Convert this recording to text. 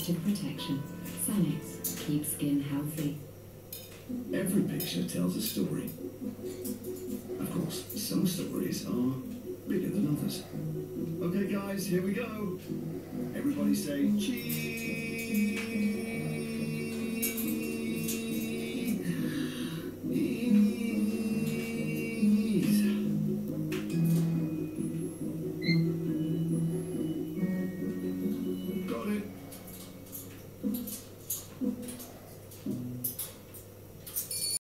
active protection. Sanex. Keep skin healthy. Every picture tells a story. Of course, some stories are bigger than others. Okay, guys, here we go. Everybody say cheese.